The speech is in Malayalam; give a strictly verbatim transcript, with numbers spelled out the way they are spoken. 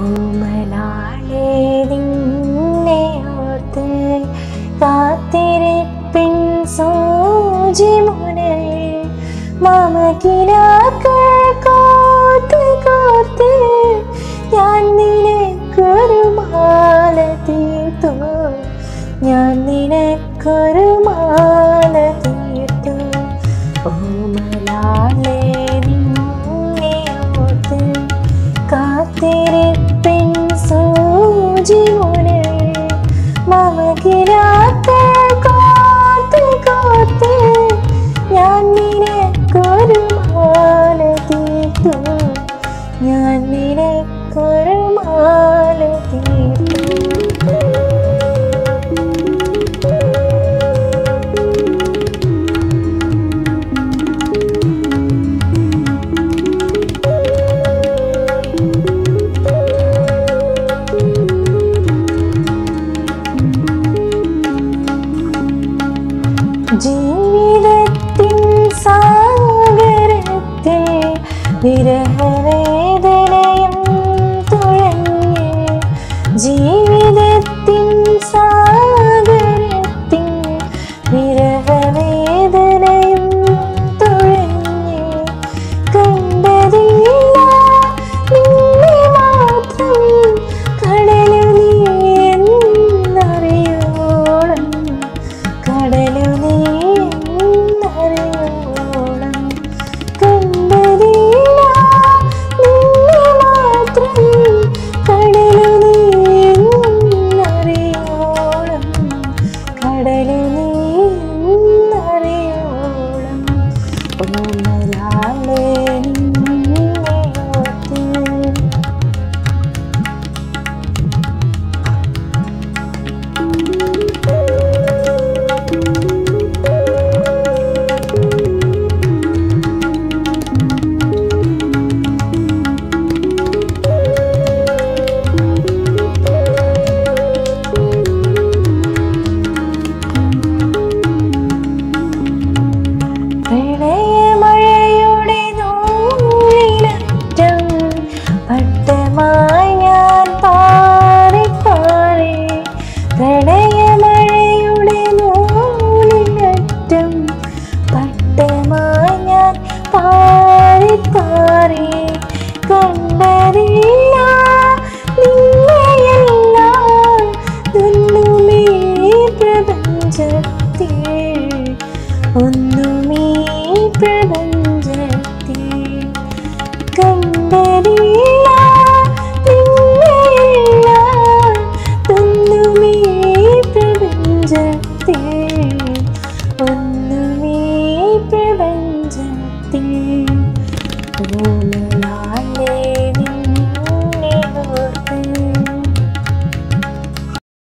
ഓമലാളെ നിന്നെ ഓർത്ത് കാത്തിരിപ്പിൻ സൂചിമുനയിൽ മമകിനാക്കൾ കോർത്ത് കോർത്ത് ഞാൻ നിനക്കൊരു മാല തീർത്തു ഞാൻ നിനക്കൊരു മാല തീർത്തു ഓമലാളെ നിന്നെ ഓർത്ത് കാത്തിരിപ്പിൻ സൂചിമുനയിൽ മമകിനാക്കൾ കോർത്ത് കോർത്ത് ഞാൻ നിനക്കൊരു മാല തീർത്തു ഞാൻ നിനക്കൊരു മാല തീർത്തു ജീവിതത്തിൻ സാഗരത്തിൽ വിരഹവേദനയും തുഴഞ്ഞ് ജീവിതത്തിൻ സാഗരത്തിൽ വിരഹവേദനയും തുഴഞ്ഞ് കണ്ടതില്ല നിന്നെ മാത്രം കടലു നീ എന്നറിയോളം കടലു നീ എന്നറിയോളം കണ്ടതില്ല നിന്നെ മാത്രം കടലു നീ എന്നറിയോളം കടലു നീ എന്നറിയോളം ഓമലാളെ നിന്നെ ഓർത്ത് പ്രണയമഴയുടെ നൂലിലറ്റം പട്ടമായി ഞാൻ പാറി പാറി പ്രണയമഴയുടെ നൂലിലറ്റം പട്ടമായി ഞാൻ പാറി പാറി കണ്ടതില്ല നിന്നെയെല്ലാം ഒന്നുമേ പ്രപഞ്ചത്തിൽ ഒന്നുമേ പ്രപഞ്ചത്തിൽ കണ്ടതില്ല നിന്നെയെല്ലാം ഒന്നുമേ പ്രപഞ്ചത്തിൽ